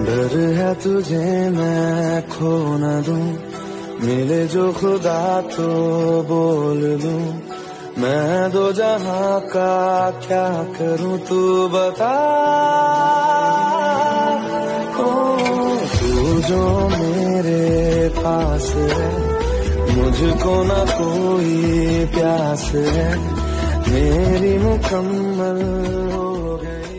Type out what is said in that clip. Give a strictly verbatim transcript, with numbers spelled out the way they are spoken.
डर है तुझे मैं खो न दूं, मिले जो खुदा तो बोल दूं। मैं दो जहां का क्या करूं तू बता। ओ तू जो मेरे पास है, मुझको ना कोई प्यास है, मेरी मुकम्मल हो गई।